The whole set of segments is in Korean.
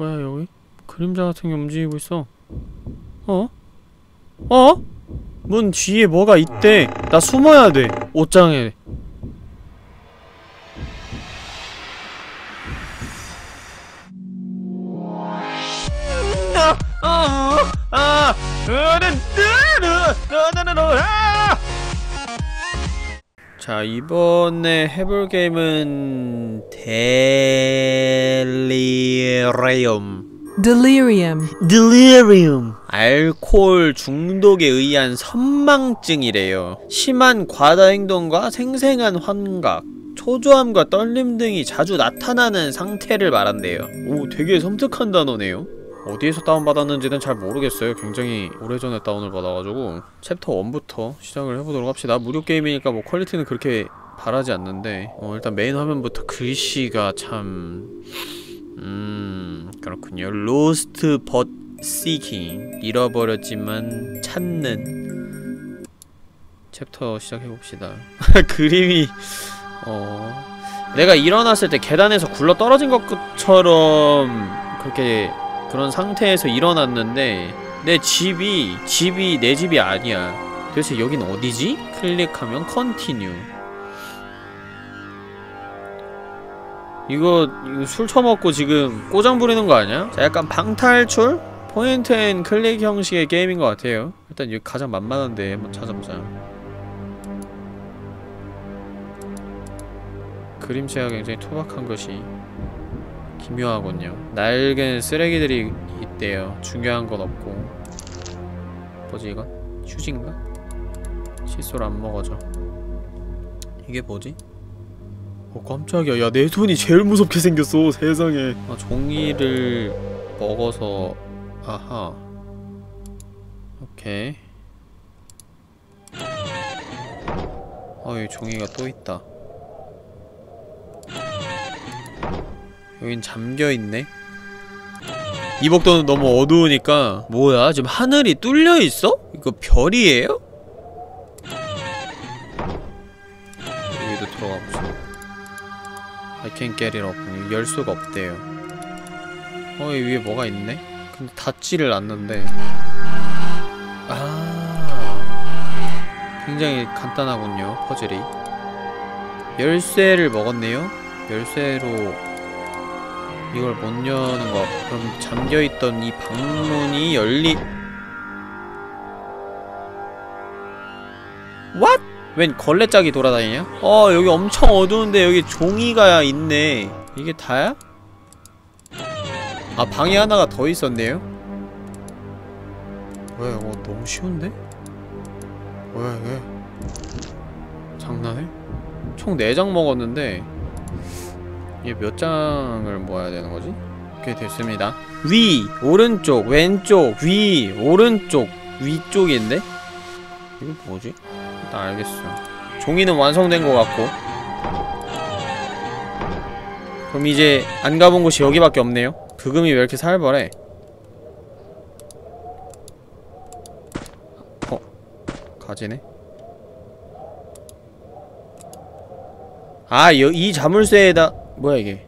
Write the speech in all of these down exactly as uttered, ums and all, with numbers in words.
뭐야 여기? 그림자 같은 게 움직이고 있어. 어? 어? 문 뒤에 뭐가 있대. 나 숨어야 돼. 옷장에. 자, 이번에 해볼 게임은 델리리움. Delirium. Delirium. 알코올 중독에 의한 선망증이래요. 심한 과다 행동과 생생한 환각, 초조함과 떨림 등이 자주 나타나는 상태를 말한대요. 오, 되게 섬뜩한 단어네요. 어디에서 다운받았는지는 잘 모르겠어요. 굉장히 오래전에 다운을 받아가지고. 챕터 일부터 시작을 해보도록 합시다. 무료 게임이니까 뭐 퀄리티는 그렇게 바라지 않는데 어, 일단 메인 화면부터 글씨가 참... 음... 그렇군요. Lost but seeking. 잃어버렸지만 찾는. 챕터 시작해봅시다. 그림이... 어... 내가 일어났을 때 계단에서 굴러 떨어진 것처럼 그렇게 그런 상태에서 일어났는데 내 집이 집이 내 집이 아니야. 도대체 여긴 어디지? 클릭하면 컨티뉴. 이거, 이거 술 처먹고 지금 꼬장 부리는 거 아니야? 자, 약간 방탈출? 포인트 앤 클릭 형식의 게임인 것 같아요. 일단 여기 가장 만만한데 한번 찾아보자. 그림체가 굉장히 투박한 것이 기묘하군요. 낡은 쓰레기들이 있대요. 중요한 건 없고. 뭐지 이건? 휴지인가? 칫솔 안 먹어져. 이게 뭐지? 어 깜짝이야. 야, 내 손이 제일 무섭게 생겼어 세상에. 아, 종이를 먹어서. 아하. 오케이. 어, 여기 종이가 또 있다. 여긴 잠겨있네? 이 복도는 너무 어두우니까. 뭐야? 지금 하늘이 뚫려있어? 이거 별이에요? 여기도 들어가보자. I can't get it open. 열 수가 없대요. 어, 이 위에 뭐가 있네? 근데 닿지를 않는데. 아, 굉장히 간단하군요, 퍼즐이. 열쇠를 먹었네요? 열쇠로 이걸 못 여는 거. 그럼 잠겨있던 이 방문이 열리... What? 웬 걸레짝이 돌아다니냐? 어, 여기 엄청 어두운데 여기 종이가 있네. 이게 다야? 아, 방이 하나가 더 있었네요? 뭐야, 이거 너무 쉬운데? 뭐야, 이게? 장난해? 총 네 장 먹었는데 이게 몇 장을 모아야 되는 거지? 오케이, 됐습니다. 위, 오른쪽, 왼쪽, 위, 오른쪽, 위쪽인데? 이거 뭐지? 일단 알겠어. 종이는 완성된 것 같고. 그럼 이제 안 가본 곳이 여기밖에 없네요? 그금이 왜 이렇게 살벌해? 어? 가지네? 아, 여, 이 자물쇠에다... 뭐야 이게?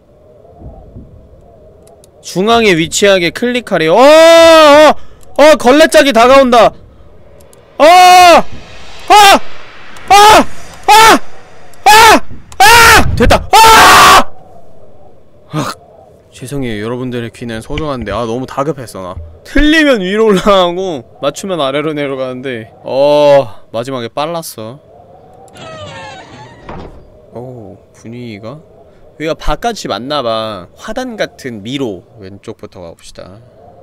중앙에 위치하게 클릭하래요. 어! 어! 어! 걸레짝이 다가온다! 어! 아! 아! 아! 아! 아! 됐다! 아! 아! 죄송해요. 여러분들의 귀는 소중한데 아 너무 다급했어 나. 틀리면 위로 올라가고 맞추면 아래로 내려가는데 어... 마지막에 빨랐어. 오... 분위기가? 여기가 바깥이 맞나봐. 화단 같은 미로. 왼쪽부터 가봅시다.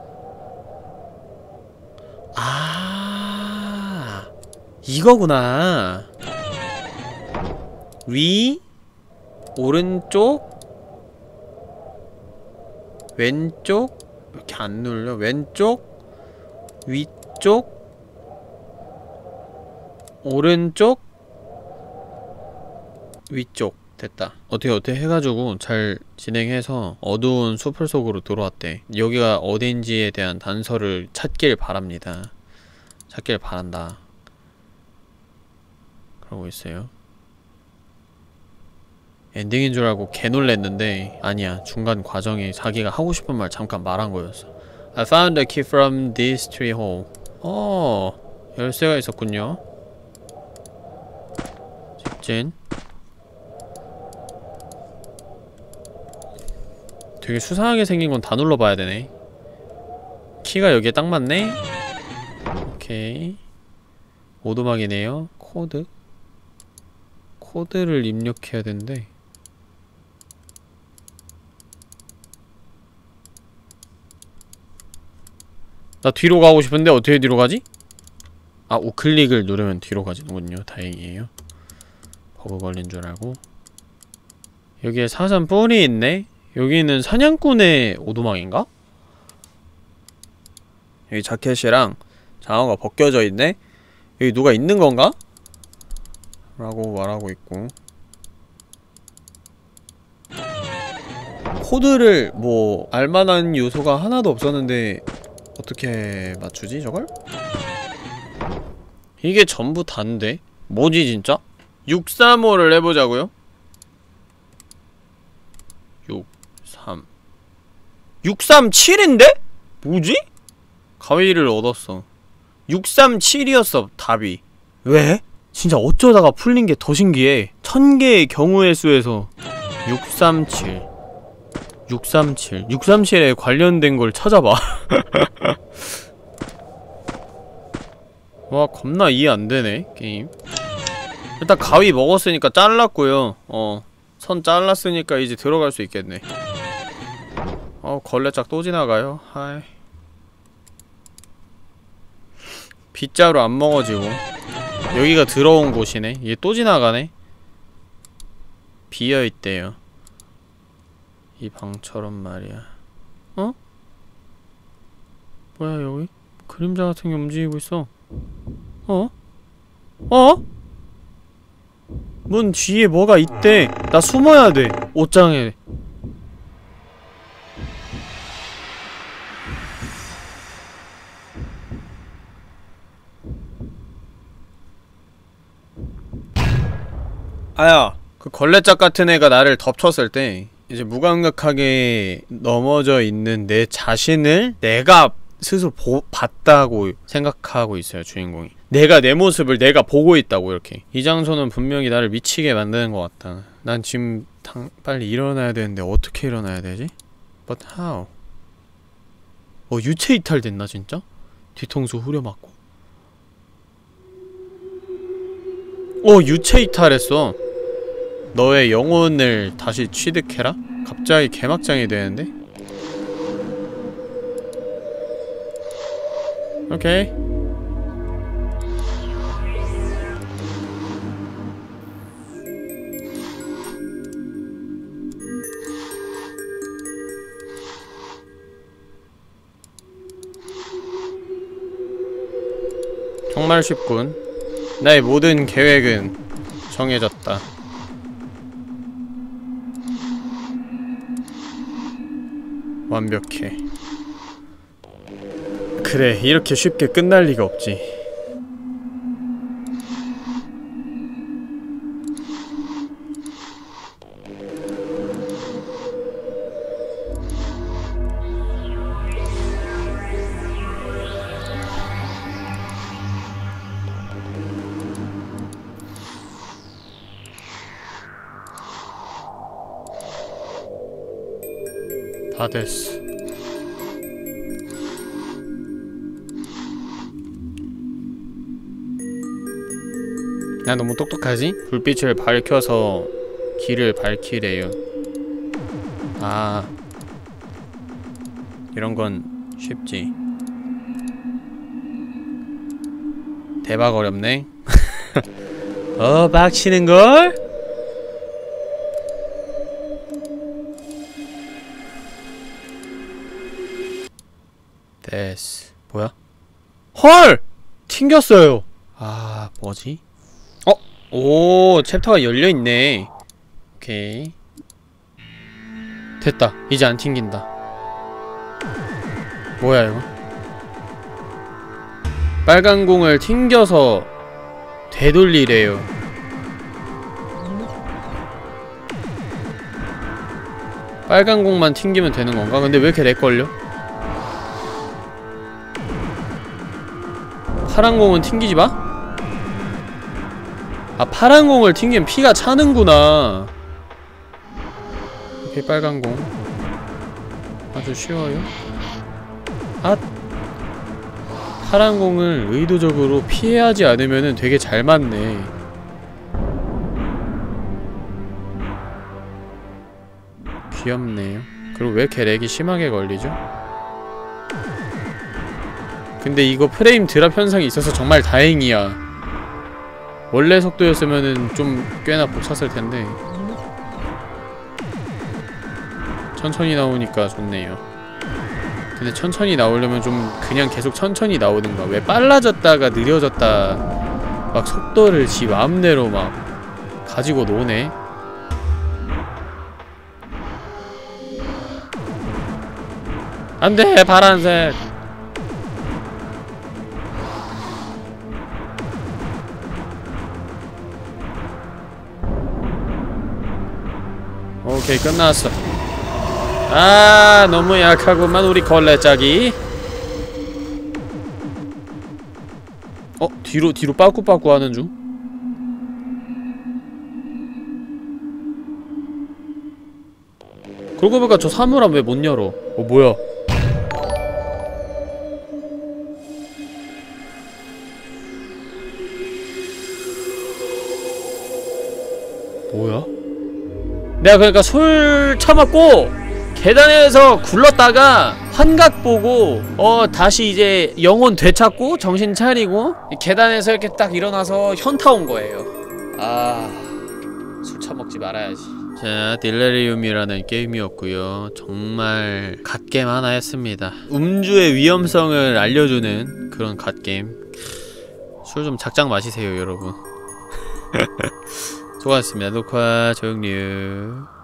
아, 이거구나. 위, 오른쪽, 왼쪽. 이렇게 안 눌려. 왼쪽, 위쪽, 오른쪽, 위쪽. 됐다. 어떻게 어떻게 해가지고 잘 진행해서 어두운 숲을 속으로 들어왔대. 여기가 어딘지에 대한 단서를 찾길 바랍니다. 찾길 바란다. 그러고 있어요. 엔딩인 줄 알고 개 놀랬는데 아니야. 중간 과정에 자기가 하고 싶은 말 잠깐 말한 거였어. I found a key from this tree hole. 어, 열쇠가 있었군요. 직진. 되게 수상하게 생긴 건 다 눌러봐야 되네. 키가 여기에 딱 맞네? 오케이. 오두막이네요. 코드? 코드를 입력해야 되는데 나 뒤로 가고 싶은데 어떻게 뒤로 가지? 아, 우클릭을 누르면 뒤로 가지는군요. 다행이에요. 버그 걸린 줄 알고. 여기에 사선 뿔이 있네? 여기는 사냥꾼의 오두막인가? 여기 자켓이랑 장화가 벗겨져 있네? 여기 누가 있는 건가? 라고 말하고 있고. 코드를 뭐 알만한 요소가 하나도 없었는데 어떻게 맞추지 저걸? 이게 전부 다인데? 뭐지 진짜? 육삼오를 해보자고요? 육, 삼 육삼칠인데? 뭐지? 가위를 얻었어. 육삼칠이었어 답이. 왜? 진짜 어쩌다가 풀린게 더 신기해. 천 개의 경우의 수에서 육삼칠 육삼칠 육삼칠에 관련된 걸 찾아봐. 와, 겁나 이해 안되네 게임. 일단 가위 먹었으니까 잘랐고요. 어, 선 잘랐으니까 이제 들어갈 수 있겠네. 어, 걸레짝 또 지나가요. 하이. 빗자루 안 먹어지고. 여기가 들어온 곳이네. 얘 또 지나가네. 비어있대요. 이 방처럼 말이야. 어? 뭐야 여기? 그림자 같은 게 움직이고 있어. 어? 어? 문 뒤에 뭐가 있대. 나 숨어야 돼. 옷장에. 아야, 그 걸레짝 같은 애가 나를 덮쳤을 때 이제 무감각하게 넘어져 있는 내 자신을 내가 스스로 보, 봤다고 생각하고 있어요, 주인공이. 내가 내 모습을 내가 보고 있다고, 이렇게. 이 장소는 분명히 나를 미치게 만드는 것 같다. 난 지금 당, 빨리 일어나야 되는데 어떻게 일어나야 되지? But how? 어, 유체 이탈됐나 진짜? 뒤통수 후려맞고. 어, 유체 이탈했어. 너의 영혼을 다시 취득해라? 갑자기 개막장이 되는데? 오케이. 정말 쉽군. 나의 모든 계획은 정해졌다. 완벽해. 그래, 이렇게 쉽게 끝날 리가 없지. 다 됐어. 나 너무 똑똑하지? 불빛을 밝혀서 길을 밝히래요. 아, 이런 건 쉽지. 대박 어렵네. 어, 빡치는걸? 됐어. 뭐야? 헐! 튕겼어요. 아, 뭐지? 어? 오, 챕터가 열려있네. 오케이. 됐다. 이제 안 튕긴다. 뭐야 이거? 빨간 공을 튕겨서 되돌리래요. 빨간 공만 튕기면 되는 건가? 근데 왜 이렇게 렉 걸려? 파란 공은 튕기지 마? 아, 파란 공을 튕기면 피가 차는구나. 오케이, 빨간 공. 아주 쉬워요. 아, 파란 공을 의도적으로 피해야지 않으면은 되게 잘 맞네. 귀엽네요. 그리고 왜 이렇게 렉이 심하게 걸리죠? 근데 이거 프레임 드랍 현상이 있어서 정말 다행이야. 원래 속도였으면은 좀 꽤나 벅찼을 텐데 천천히 나오니까 좋네요. 근데 천천히 나오려면 좀 그냥 계속 천천히 나오든가. 왜 빨라졌다가 느려졌다 막 속도를 지 마음대로 막 가지고 노네. 안돼, 파란색. 오케이, 끝났어. 아, 너무 약하구만 우리 걸레짝이. 어? 뒤로 뒤로 빠꾸빠꾸 하는 중? 그러고 보니까 저 사물함 왜 못 열어? 어, 뭐야? 뭐야? 내가 그러니까 술 처먹고 계단에서 굴렀다가 환각 보고 어 다시 이제 영혼 되찾고 정신 차리고 계단에서 이렇게 딱 일어나서 현타 온 거예요. 아, 술 처먹지 말아야지. 자, 딜레리움이라는 게임이었고요. 정말 갓게임 하나 했습니다. 음주의 위험성을 알려주는 그런 갓게임. 술 좀 작작 마시세요, 여러분. 수고하셨습니다. 녹화 종료.